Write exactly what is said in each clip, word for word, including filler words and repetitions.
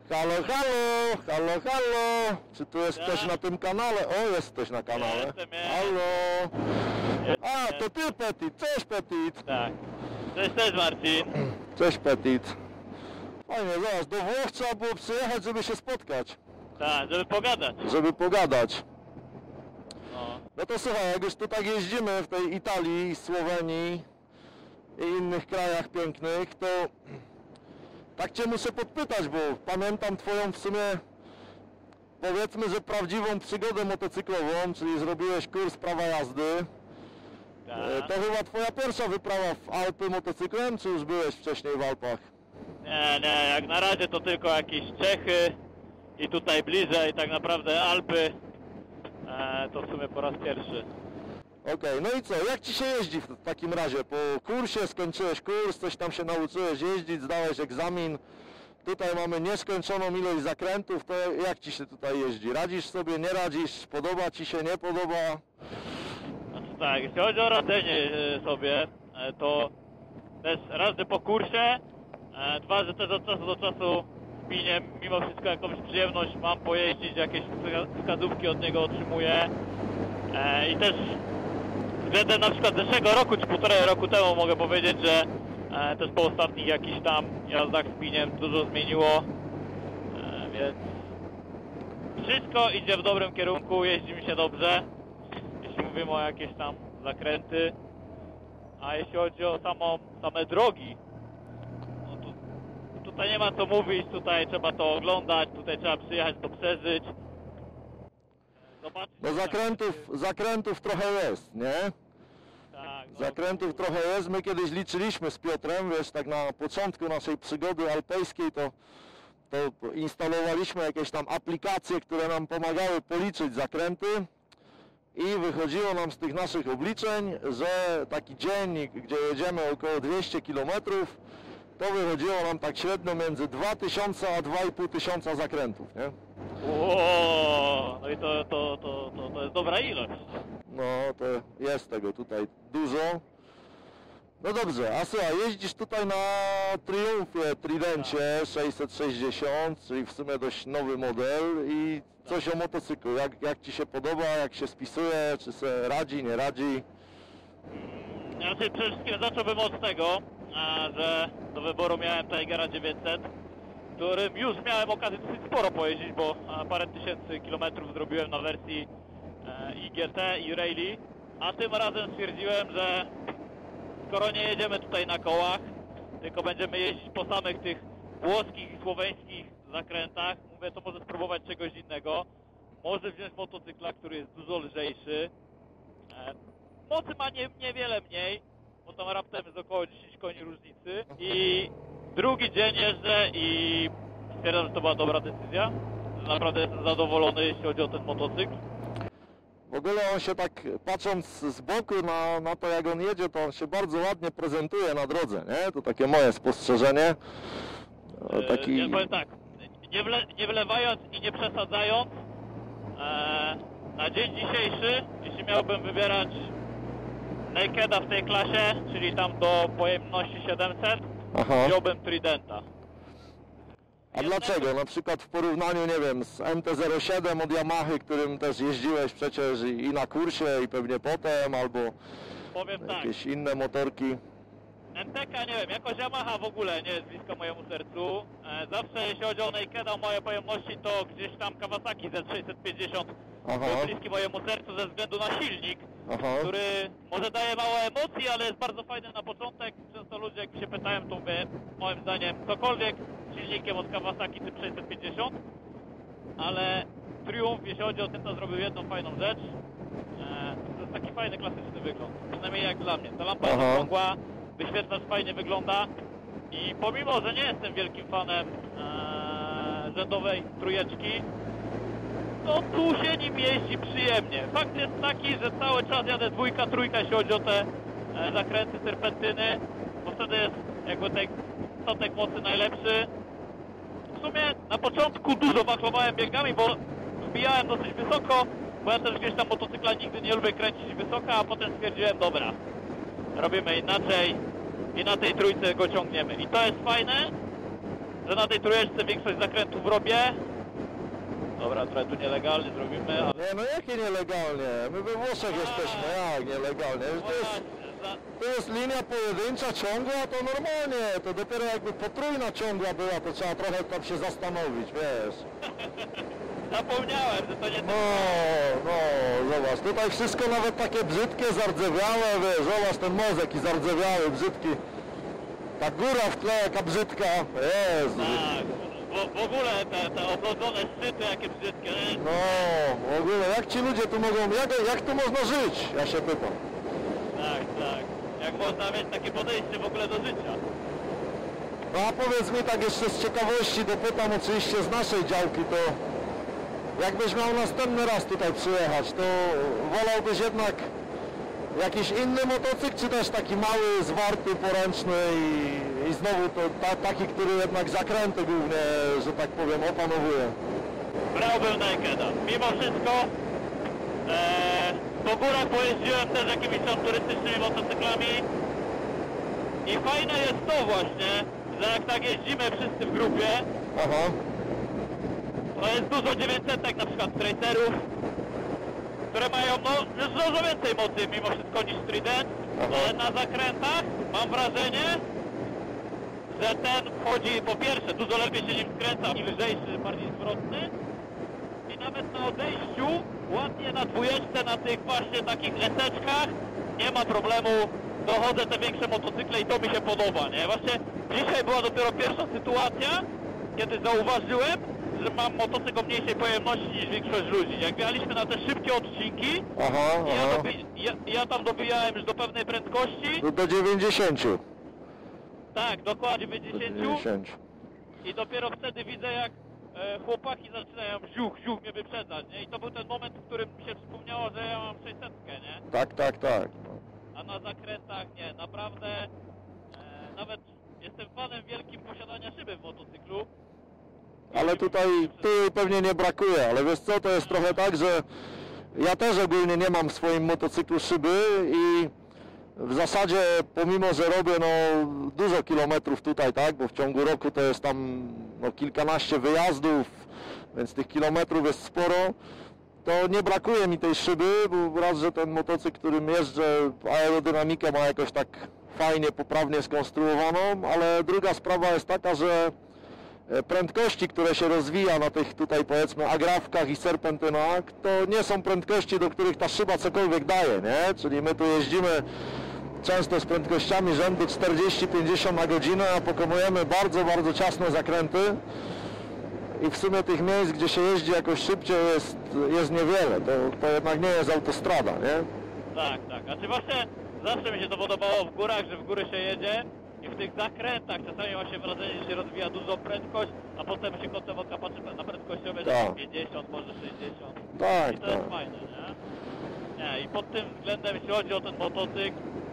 Halo, halo, halo, halo. Czy tu jest Ja. ktoś na tym kanale? O, jest ktoś na kanale. Jestem, ja. Halo. Jest, A, jest. to ty, Petit. Cześć, Petit. Tak. Cześć, cześć Marcin. Cześć, Petit. Fajnie, zaraz, do Włoch trzeba było przyjechać, żeby się spotkać. Tak, żeby pogadać. Żeby pogadać. No. No to słuchaj, jak już tu tak jeździmy w tej Italii, Słowenii i innych krajach pięknych, to tak cię muszę podpytać, bo pamiętam twoją w sumie, powiedzmy, że prawdziwą przygodę motocyklową, czyli zrobiłeś kurs prawa jazdy. E, Tak. To chyba twoja pierwsza wyprawa w Alpy motocyklem, czy już byłeś wcześniej w Alpach? Nie, nie, jak na razie to tylko jakieś Czechy i tutaj bliżej tak naprawdę Alpy. E, to w sumie po raz pierwszy. Okej, no i co, jak ci się jeździ w takim razie? Po kursie skończyłeś kurs, coś tam się nauczyłeś jeździć, zdałeś egzamin. Tutaj mamy nieskończoną ilość zakrętów, to jak ci się tutaj jeździ? Radzisz sobie, nie radzisz? Podoba ci się, nie podoba? Znaczy tak, jeśli chodzi o radzenie e, sobie, e, to też raz, że po kursie, e, dwa, że też od czasu do czasu z Piniem mimo wszystko jakąś przyjemność mam pojeździć, jakieś wska- wskazówki od niego otrzymuję. E, I też względem na przykład zeszłego roku, czy półtorej roku temu mogę powiedzieć, że e, też po ostatnich jakichś tam jazdach z Piniem dużo zmieniło, e, więc wszystko idzie w dobrym kierunku, jeździ mi się dobrze, jeśli mówimy o jakieś tam zakręty, a jeśli chodzi o samą, same drogi, no tu, tutaj nie ma co mówić, tutaj trzeba to oglądać, tutaj trzeba przyjechać, to przeżyć. Zobaczyć, No zakrętów, zakrętów trochę jest, nie? tak, no, Zakrętów trochę jest. My kiedyś liczyliśmy z Piotrem, wiesz, tak na początku naszej przygody alpejskiej, to, to instalowaliśmy jakieś tam aplikacje, które nam pomagały policzyć zakręty i wychodziło nam z tych naszych obliczeń, że taki dziennik, gdzie jedziemy około dwieście kilometrów, to wychodziło nam tak średnio między dwa tysiące a dwa i pół tysiąca zakrętów, nie? Ło, no i to, to, to, to, to jest dobra ilość. No, to jest tego tutaj dużo. No dobrze, a słuchaj, jeździsz tutaj na Triumfie Tridencie sześćset sześćdziesiąt, czyli w sumie dość nowy model i coś o motocyklu. Jak, jak ci się podoba, jak się spisuje, czy se radzi, nie radzi? Znaczy przede wszystkim zacząłbym od tego, a, że do wyboru miałem Tigera dziewięćset, którym już miałem okazję dosyć sporo pojeździć, bo a, parę tysięcy kilometrów zrobiłem na wersji e, I G T i Rally, a tym razem stwierdziłem, że skoro nie jedziemy tutaj na kołach, tylko będziemy jeździć po samych tych włoskich i słoweńskich zakrętach, mówię, to może spróbować czegoś innego. Może wziąć motocykla, który jest dużo lżejszy. E, mocy ma nie, niewiele mniej, bo tam raptem jest około dziesięć koni różnicy. I drugi dzień jeżdżę i stwierdzam, że to była dobra decyzja. Naprawdę jestem zadowolony, jeśli chodzi o ten motocykl. W ogóle on się tak, patrząc z boku na, na to, jak on jedzie, to on się bardzo ładnie prezentuje na drodze, nie? To takie moje spostrzeżenie. O, taki... Ja powiem tak, nie, wle, nie wlewając i nie przesadzając, e, na dzień dzisiejszy, jeśli miałbym wybierać Nakeda w tej klasie, czyli tam do pojemności siedemset, Aha. wziąłbym Tridenta. A dlaczego? Na przykład w porównaniu, nie wiem, z M T zero siedem od Yamahy, którym też jeździłeś przecież i, i na kursie, i pewnie potem, albo Powiem tak, jakieś inne motorki. M T K nie wiem, jakoś Yamaha w ogóle nie jest blisko mojemu sercu. E, zawsze jeśli chodzi o Nakeda, o moje pojemności, to gdzieś tam Kawasaki Z sześćset pięćdziesiąt Aha. był bliski mojemu sercu ze względu na silnik, Aha. który może daje mało emocji, ale jest bardzo fajny na początek. Często ludzie jak mi się pytają, to mówię, moim zdaniem cokolwiek silnikiem od Kawasaki typ sześćset pięćdziesiąt, ale Triumph, jeśli chodzi o ten, to zrobił jedną fajną rzecz. E, to jest taki fajny, klasyczny wygląd, przynajmniej jak dla mnie. Ta lampa jest Aha. okrągła, wyświetlacz fajnie wygląda i pomimo, że nie jestem wielkim fanem e, rzędowej trójeczki, to tu się nim jeździ przyjemnie. Fakt jest taki, że cały czas jadę dwójka, trójka, jeśli chodzi o te e, zakręty, serpentyny, bo wtedy jest jakby ten stotek mocy najlepszy. W sumie na początku dużo wachlowałem biegami, bo wbijałem dosyć wysoko, bo ja też gdzieś tam motocykla nigdy nie lubię kręcić wysoko, a potem stwierdziłem, dobra, robimy inaczej i na tej trójce go ciągniemy. I to jest fajne, że na tej trójeczce większość zakrętów robię. Dobra, trochę tu nielegalnie zrobimy, ale... Nie, no jakie nielegalnie? My we Włoszech A. jesteśmy, jak nielegalnie? To jest, Właśnie, za... to jest linia pojedyncza, ciągła, to normalnie. To dopiero jakby potrójna ciągła była, to trzeba trochę tam się zastanowić, wiesz. Zapomniałem, że to nie... No, no, zobacz, tutaj wszystko nawet takie brzydkie, zardzewiałe, wiesz, zobacz ten mozek i zardzewiały, brzydki. Ta góra w tle, jaka brzydka, Jezu. Tak, w, w ogóle te, te oblodzone szczyty, jakie brzydkie. No, w ogóle, jak ci ludzie tu mogą, jak, jak tu można żyć, ja się pytam. Tak, tak. Jak można mieć takie podejście w ogóle do życia? No a powiedz mi tak jeszcze z ciekawości, dopytam oczywiście z naszej działki, to jakbyś miał następny raz tutaj przyjechać, to wolałbyś jednak jakiś inny motocykl, czy też taki mały, zwarty, poręczny i, i znowu to ta, taki, który jednak zakręty głównie, że tak powiem, opanowuje? Brałbym Nakeda. Mimo wszystko e, po górach pojeździłem też jakimiś tam turystycznymi motocyklami i fajne jest to właśnie, że jak tak jeździmy wszyscy w grupie, Aha, to jest dużo dziewięćsetek na przykład tracerów, które mają no, dużo więcej mocy mimo wszystko niż Trident, Aha. ale na zakrętach mam wrażenie, że ten wchodzi po pierwsze dużo lepiej się nim skręca, i lżejszy, bardziej zwrotny i nawet na odejściu ładnie na dwójeczce, na tych właśnie takich eseczkach nie ma problemu, dochodzę te większe motocykle i to mi się podoba, nie? Właśnie dzisiaj była dopiero pierwsza sytuacja, kiedy zauważyłem, że mam motocykl o mniejszej pojemności niż większość ludzi. Jak jechaliśmy na te szybkie odcinki, aha, ja, aha. dobi ja, ja tam dobijałem już do pewnej prędkości, Do, do dziewięćdziesięciu. tak, dokładnie Do dziewięćdziesiąt dziewięćdziesięciu. i dopiero wtedy widzę, jak e, chłopaki zaczynają ziuch, ziuch mnie wyprzedzać, nie? I to był ten moment, w którym mi się wspomniało, że ja mam sześćset, nie? Tak, tak, tak. A na zakrętach nie, naprawdę e, nawet jestem fanem wielkim posiadania szyby w motocyklu. Ale tutaj, tu jej pewnie nie brakuje, ale wiesz co, to jest trochę tak, że ja też ogólnie nie mam w swoim motocyklu szyby i w zasadzie pomimo, że robię no dużo kilometrów tutaj, tak, bo w ciągu roku to jest tam no kilkanaście wyjazdów, więc tych kilometrów jest sporo, to nie brakuje mi tej szyby, bo raz, że ten motocykl, którym jeżdżę, aerodynamikę ma jakoś tak fajnie, poprawnie skonstruowaną, ale druga sprawa jest taka, że prędkości, które się rozwija na tych tutaj powiedzmy agrafkach i serpentynach, to nie są prędkości, do których ta szyba cokolwiek daje, nie? Czyli my tu jeździmy często z prędkościami rzędu czterdzieści pięćdziesiąt na godzinę, a pokonujemy bardzo, bardzo ciasne zakręty i w sumie tych miejsc, gdzie się jeździ jakoś szybciej jest, jest niewiele, to, to jednak nie jest autostrada, nie? Tak, tak. Znaczy właśnie zawsze mi się to podobało w górach, że w góry się jedzie i w tych zakrętach czasami ma się wrażenie, że się rozwija dużą prędkość, a potem się kątem oka patrzy na prędkościowe, że Tak. pięćdziesiąt, może sześćdziesiąt. Tak, I to tak. jest fajne, nie? Nie, i pod tym względem, jeśli chodzi o ten motocykl,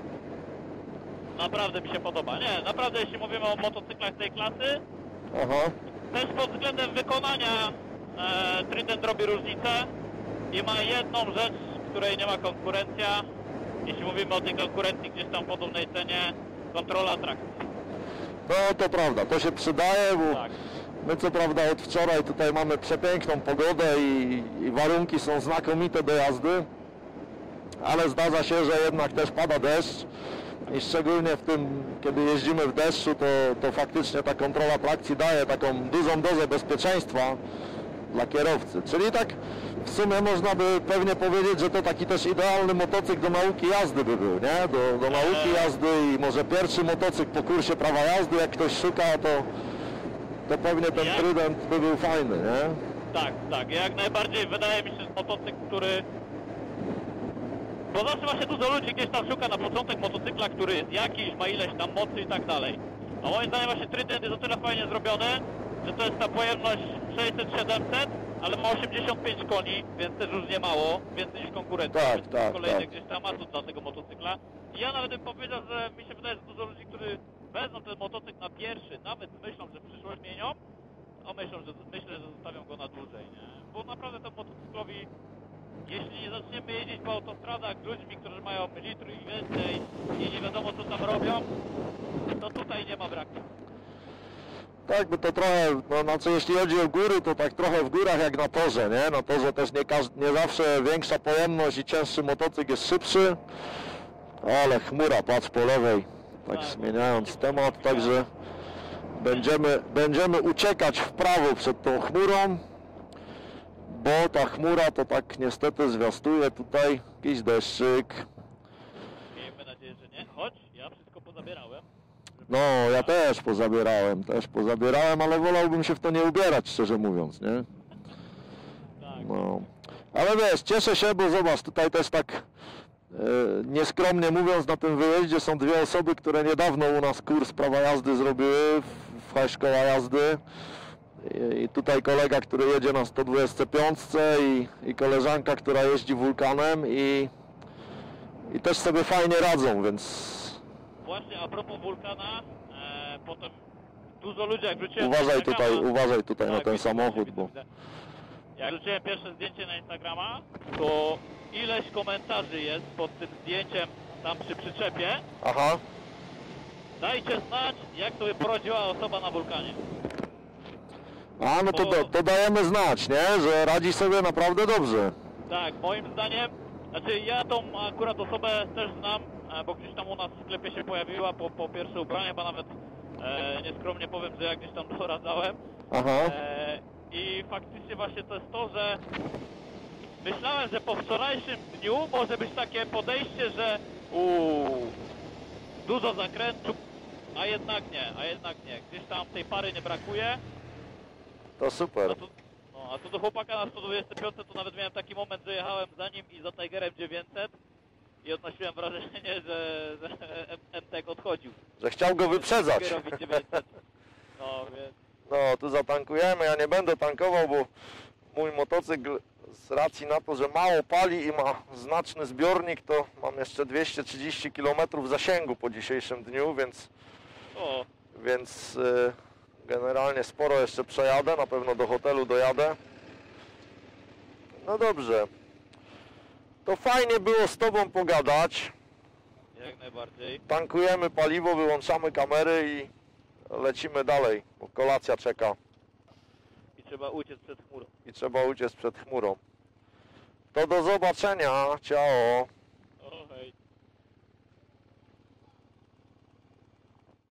naprawdę mi się podoba. Nie, naprawdę jeśli mówimy o motocyklach tej klasy, Aha. też pod względem wykonania e, Trident robi różnicę i ma jedną rzecz, której nie ma konkurencja. Jeśli mówimy o tej konkurencji gdzieś tam w podobnej cenie, kontrola trakcji. No to prawda, to się przydaje, bo Tak. my co prawda od wczoraj tutaj mamy przepiękną pogodę i, i warunki są znakomite do jazdy, ale zdarza się, że jednak też pada deszcz i szczególnie w tym, kiedy jeździmy w deszczu, to, to faktycznie ta kontrola trakcji daje taką dużą dozę bezpieczeństwa dla kierowcy. Czyli tak w sumie można by pewnie powiedzieć, że to taki też idealny motocykl do nauki jazdy by był, nie? Do, do nauki jazdy i może pierwszy motocykl po kursie prawa jazdy, jak ktoś szuka, to, to pewnie ten Jak? Trident by był fajny, nie? Tak, tak. Jak najbardziej wydaje mi się, że motocykl, który... Bo zawsze właśnie dużo ludzi gdzieś tam szuka na początek motocykla, który jest jakiś, ma ileś tam mocy i tak dalej. A moim zdaniem właśnie Trident jest o tyle fajnie zrobiony, że to jest ta pojemność sześćset siedemset, ale ma osiemdziesiąt pięć koni, więc też już nie mało, więcej niż konkurencja. Tak, więc tak, kolejny tak. gdzieś tam atut dla tego motocykla. I ja nawet bym powiedział, że mi się wydaje, że dużo ludzi, którzy wezmą ten motocykl na pierwszy, nawet myślą, że przyszłość zmienią, a myślą, że, myślę, że zostawią go na dłużej, nie? Bo naprawdę ten motocyklowi, jeśli nie zaczniemy jeździć po autostradach z ludźmi, którzy mają litr i więcej i nie wiadomo co tam robią, to tutaj nie ma braku. tak, by to trochę, no, znaczy jeśli chodzi o góry, to tak trochę w górach jak na torze, nie? Na torze też nie, każdy, nie zawsze większa pojemność i cięższy motocykl jest szybszy. Ale chmura, patrz po lewej, tak zmieniając temat, także będziemy, będziemy uciekać w prawo przed tą chmurą, bo ta chmura to tak niestety zwiastuje tutaj jakiś deszczyk. Miejmy nadzieję, że nie. Choć ja wszystko pozabierałem. No, ja też pozabierałem, też pozabierałem, ale wolałbym się w to nie ubierać, szczerze mówiąc, nie? Tak. No, ale wiesz, cieszę się, bo zobacz, tutaj też tak e, nieskromnie mówiąc, na tym wyjeździe są dwie osoby, które niedawno u nas kurs prawa jazdy zrobiły w, w High Szkoła Jazdy. I, I tutaj kolega, który jedzie na sto dwudziestce pięć i, i koleżanka, która jeździ Wulkanem i, i też sobie fajnie radzą, więc Właśnie a propos Wulkana, e, potem dużo ludzi jak wrzuciłem uważaj na Instagrama, tutaj, uważaj tutaj na tak, ten widzę, samochód, widzę, bo widzę. Jak wrzuciłem pierwsze zdjęcie na Instagrama, to ileś komentarzy jest pod tym zdjęciem tam przy przyczepie. aha, Dajcie znać, jak sobie poradziła osoba na Wulkanie. a no to, to, to dajemy znać, nie, że radzi sobie naprawdę dobrze. Tak, moim zdaniem, znaczy ja tą akurat osobę też znam, e, bo gdzieś tam u nas w sklepie się pojawiła po, po pierwsze ubranie, bo nawet e, nieskromnie powiem, że ja gdzieś tam doradzałem. Aha, E, I faktycznie właśnie to jest to, że myślałem, że po wczorajszym dniu może być takie podejście, że uuu, dużo zakrętów, a jednak nie, a jednak nie. Gdzieś tam tej pary nie brakuje. to super. A tu, no, a tu do chłopaka na sto dwudziestce piątce to nawet miałem taki moment, że jechałem za nim i za Tigerem dziewięćset i odnosiłem wrażenie, że, że M T K odchodził. Że chciał go wyprzedzać. Tigerowi dziewięćset. No więc... No, tu zatankujemy, ja nie będę tankował, bo mój motocykl z racji na to, że mało pali i ma znaczny zbiornik, to mam jeszcze dwieście trzydzieści kilometrów zasięgu po dzisiejszym dniu, więc, O, więc y, generalnie sporo jeszcze przejadę, na pewno do hotelu dojadę. No dobrze, to fajnie było z Tobą pogadać, jak najbardziej. tankujemy paliwo, wyłączamy kamery i lecimy dalej, bo kolacja czeka. I trzeba uciec przed chmurą. I trzeba uciec przed chmurą. To do zobaczenia, ciao.